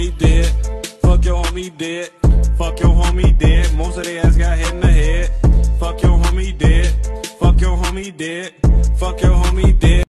homie dead. Fuck your homie dead. Fuck your homie dead. Most of their ass got hit in the head. Fuck your homie dead. Fuck your homie dead. Fuck your homie dead.